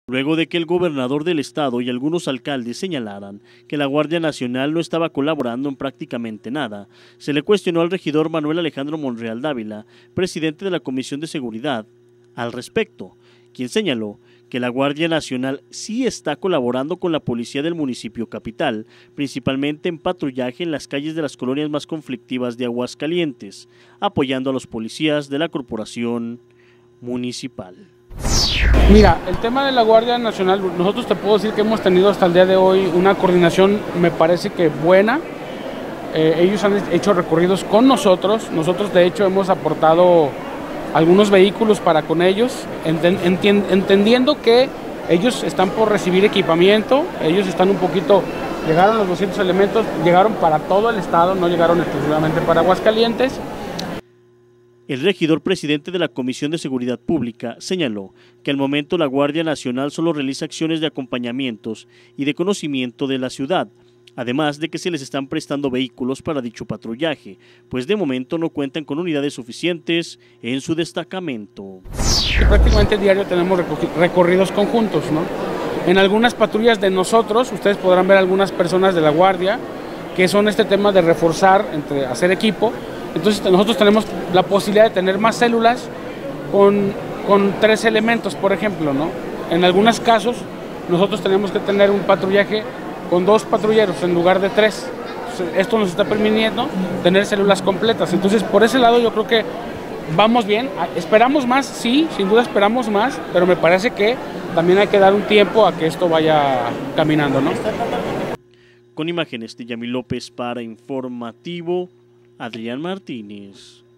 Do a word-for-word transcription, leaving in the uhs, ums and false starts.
Luego de que el gobernador del estado y algunos alcaldes señalaran que la Guardia Nacional no estaba colaborando en prácticamente nada, se le cuestionó al regidor Manuel Alejandro Monreal Dávila, presidente de la Comisión de Seguridad, al respecto, quien señaló que la Guardia Nacional sí está colaborando con la policía del municipio capital, principalmente en patrullaje en las calles de las colonias más conflictivas de Aguascalientes, apoyando a los policías de la corporación municipal. Mira, el tema de la Guardia Nacional, nosotros te puedo decir que hemos tenido hasta el día de hoy una coordinación, me parece que buena. Eh, ellos han hecho recorridos con nosotros, nosotros de hecho hemos aportado algunos vehículos para con ellos, enten, entendiendo que ellos están por recibir equipamiento, ellos están un poquito, llegaron los doscientos elementos, llegaron para todo el estado, no llegaron exclusivamente para Aguascalientes. El regidor presidente de la Comisión de Seguridad Pública señaló que al momento la Guardia Nacional solo realiza acciones de acompañamientos y de conocimiento de la ciudad, además de que se les están prestando vehículos para dicho patrullaje, pues de momento no cuentan con unidades suficientes en su destacamento. Y prácticamente diario tenemos recorridos conjuntos, ¿no? En algunas patrullas de nosotros, ustedes podrán ver algunas personas de la Guardia, que son este tema de reforzar, entre hacer equipo. Entonces nosotros tenemos la posibilidad de tener más células con, con tres elementos, por ejemplo, ¿no? En algunos casos nosotros tenemos que tener un patrullaje con dos patrulleros en lugar de tres. Esto nos está permitiendo tener células completas. Entonces por ese lado yo creo que vamos bien. ¿Esperamos más? Sí, sin duda esperamos más, pero me parece que también hay que dar un tiempo a que esto vaya caminando, ¿no? Con imágenes de Yami López para Informativo, Adrián Martínez.